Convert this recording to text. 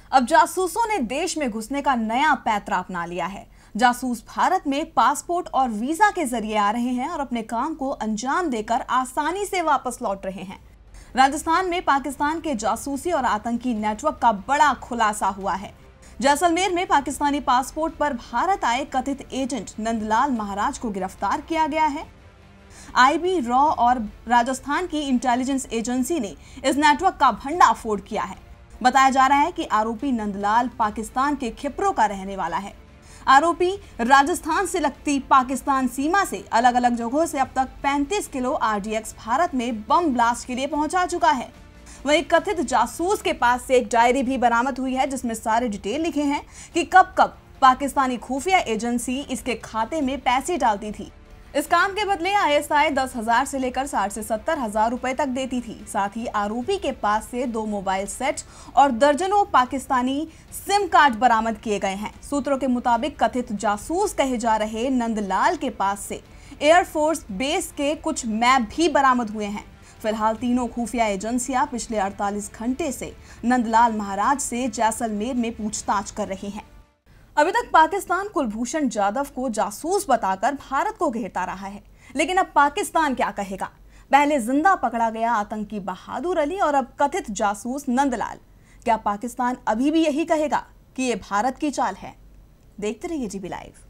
अब जासूसों ने देश में घुसने का नया पैंतरा अपना लिया है। जासूस भारत में पासपोर्ट और वीजा के जरिए आ रहे हैं और अपने काम को अंजाम देकर आसानी से वापस लौट रहे हैं। राजस्थान में पाकिस्तान के जासूसी और आतंकी नेटवर्क का बड़ा खुलासा हुआ है। जैसलमेर में पाकिस्तानी पासपोर्ट पर भारत आए कथित एजेंट नंदलाल महाराज को गिरफ्तार किया गया है। आईबी, रॉ और राजस्थान की इंटेलिजेंस एजेंसी ने इस नेटवर्क का भंडाफोड़ किया है। बताया जा रहा है कि आरोपी नंदलाल पाकिस्तान के खिपरों का रहने वाला है। आरोपी राजस्थान से लगती पाकिस्तान सीमा से अलग अलग जगहों से अब तक 35 किलो आरडीएक्स भारत में बम ब्लास्ट के लिए पहुंचा चुका है। वहीं कथित जासूस के पास से एक डायरी भी बरामद हुई है, जिसमें सारे डिटेल लिखे हैं कि कब कब पाकिस्तानी खुफिया एजेंसी इसके खाते में पैसे डालती थी। इस काम के बदले आईएसआई 10,000 से लेकर 60 से 70,000 रुपए तक देती थी। साथ ही आरोपी के पास से 2 मोबाइल सेट और दर्जनों पाकिस्तानी सिम कार्ड बरामद किए गए हैं। सूत्रों के मुताबिक कथित जासूस कहे जा रहे नंदलाल के पास से एयरफोर्स बेस के कुछ मैप भी बरामद हुए हैं। फिलहाल तीनों खुफिया एजेंसियां पिछले 48 घंटे से नंदलाल महाराज से जैसलमेर में पूछताछ कर रही हैं। अभी तक पाकिस्तान कुलभूषण जाधव को जासूस बताकर भारत को घेरता रहा है, लेकिन अब पाकिस्तान क्या कहेगा? पहले जिंदा पकड़ा गया आतंकी बहादुर अली और अब कथित जासूस नंदलाल। क्या पाकिस्तान अभी भी यही कहेगा कि ये भारत की चाल है? देखते रहिए जीबी लाइव।